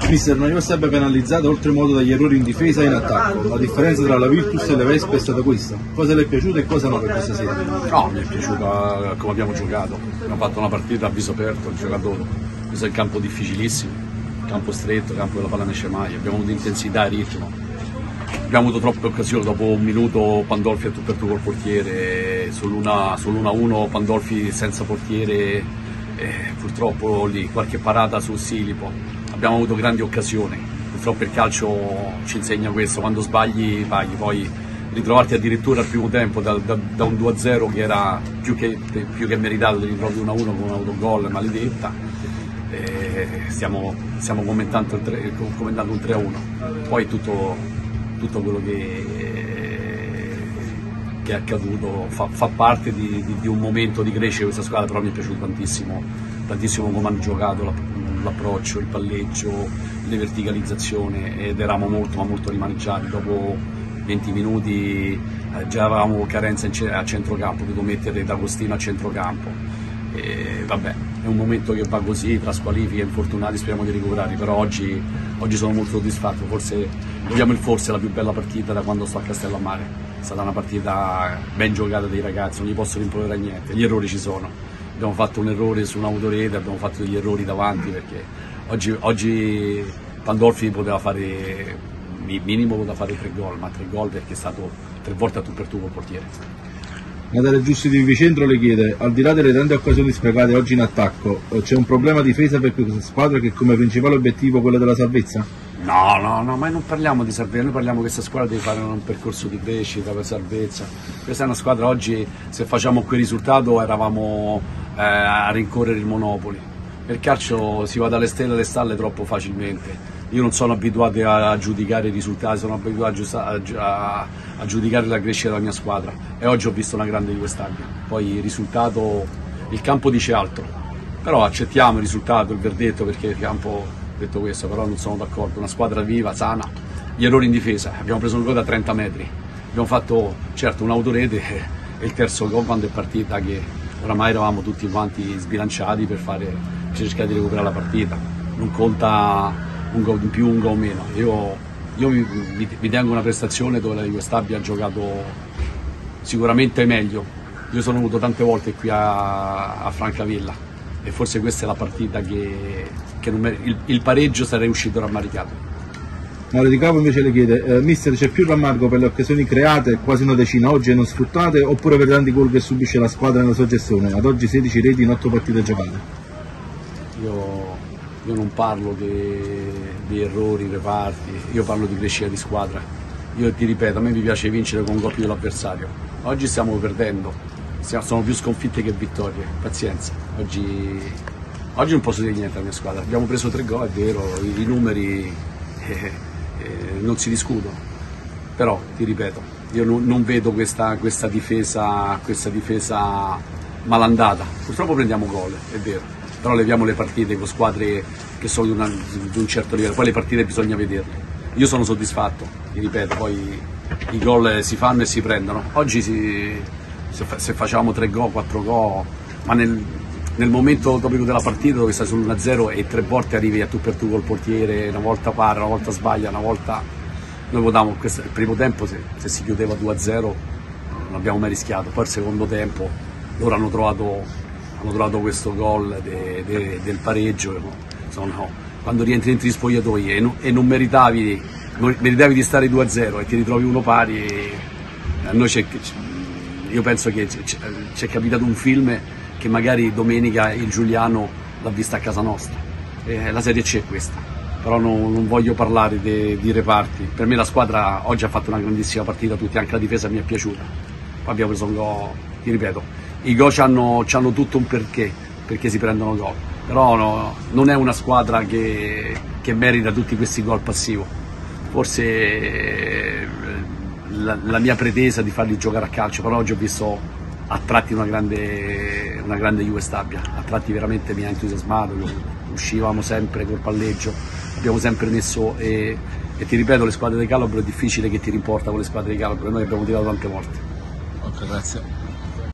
Mister, la Juve sarebbe penalizzata oltremodo dagli errori in difesa e in attacco. La differenza tra la Virtus e le Vespe è stata questa. Cosa le è piaciuta e cosa no per questa sera? No, mi è piaciuta come abbiamo giocato. Abbiamo fatto una partita a viso aperto, giocato in campo difficilissimo, campo stretto, campo della palla ne esce mai. Abbiamo avuto intensità e ritmo. Abbiamo avuto troppe occasioni, dopo un minuto Pandolfi a tu per tu col portiere, sull'1-1 Pandolfi senza portiere, purtroppo lì qualche parata sul Silipo. Abbiamo avuto grandi occasioni, purtroppo il calcio ci insegna questo, quando sbagli paghi, poi ritrovarti addirittura al primo tempo da un 2-0 che era più che meritato, ti ritrovi 1-1 con un autogol maledetta. Stiamo commentando un 3-1, poi tutto quello che è accaduto fa parte di un momento di crescita di questa squadra, però mi è piaciuto tantissimo come hanno giocato, l'approccio, il palleggio, le verticalizzazioni, ed eravamo molto rimaneggiati. Dopo 20 minuti già avevamo carenza a centrocampo, dovevo mettere D'Agostino a centrocampo. Vabbè, è un momento che va così, tra squalifiche e infortunati, speriamo di recuperare, però oggi sono molto soddisfatto, forse è la più bella partita da quando sto a Castellammare. È stata una partita ben giocata dei ragazzi, non gli posso rimproverare niente, gli errori ci sono, abbiamo fatto un errore su un'autorete, abbiamo fatto degli errori davanti, perché oggi Pandolfi poteva fare, minimo poteva fare 3 gol, ma 3 gol perché è stato 3 volte a tu per tu col portiere. Natale Giusti di Vicentro le chiede, al di là delle tante occasioni sprecate oggi in attacco, c'è un problema di difesa per questa squadra che come principale obiettivo quello della salvezza? No, ma non parliamo di salvezza, noi parliamo che questa squadra deve fare un percorso di crescita per salvezza. Questa è una squadra, oggi se facciamo quel risultato eravamo a rincorrere il Monopoli. Per calcio si va dalle stelle alle stalle troppo facilmente. Io non sono abituato a giudicare i risultati, sono abituato a giudicare la crescita della mia squadra, e oggi ho visto una grande Juve Stabia. Poi il risultato, il campo dice altro, però accettiamo il risultato, il verdetto, perché il campo ha detto questo, però non sono d'accordo. Una squadra viva, sana, gli errori in difesa, abbiamo preso un gol da 30 metri, abbiamo fatto certo un'autorete e il terzo gol quando è partita, che oramai eravamo tutti quanti sbilanciati per cercare di recuperare la partita. Non conta un gol in più, un gol meno. Io mi tengo una prestazione dove la Juve Stabia ha giocato sicuramente meglio. Io sono venuto tante volte qui a Francavilla e forse questa è la partita che il pareggio sarei uscito rammaricato. Mario Di Capo invece le chiede, mister, c'è più rammarico per le occasioni create, quasi una decina oggi e non sfruttate, oppure per tanti gol che subisce la squadra nella sua gestione? Ad oggi 16 reti in 8 partite giocate. Io non parlo di errori, reparti, io parlo di crescita di squadra. Io ti ripeto, a me mi piace vincere con gol più dell'avversario. Oggi stiamo perdendo, sono più sconfitte che vittorie, pazienza. Oggi non posso dire niente alla mia squadra, abbiamo preso 3 gol, è vero, i numeri non si discutono, però ti ripeto, io non vedo questa difesa malandata. Purtroppo prendiamo gol, è vero, però leviamo le partite con squadre che sono di un certo livello, poi le partite bisogna vederle. Io sono soddisfatto, ti ripeto, poi i gol si fanno e si prendono. Oggi se facciamo 3 gol, 4 gol, ma nel momento topico della partita dove stai sull'1-0 e 3 volte arrivi a tu per tu col portiere, una volta para, una volta sbaglia, una volta... Noi potevamo, il primo tempo se si chiudeva 2-0 non abbiamo mai rischiato, poi il secondo tempo loro hanno trovato questo gol del pareggio. Quando rientri in spogliatoi e non meritavi di stare 2-0 e ti ritrovi uno pari, a noi io penso che ci è capitato un film che magari domenica il Giuliano l'ha vista a casa nostra. La Serie C è questa, però non voglio parlare di reparti. Per me la squadra oggi ha fatto una grandissima partita, tutti, anche la difesa mi è piaciuta. Poi abbiamo preso un gol, ti ripeto, i gol c'hanno tutto un perché si prendono gol, però no, non è una squadra che merita tutti questi gol passivo. Forse la mia pretesa di farli giocare a calcio, però oggi ho visto a tratti una grande Juve Stabia, a tratti veramente mi ha entusiasmato, uscivamo sempre col palleggio, abbiamo sempre messo e ti ripeto, le squadre di Calabro è difficile che ti rimporta con le squadre di Calabro, noi abbiamo tirato tante volte. Ok, grazie.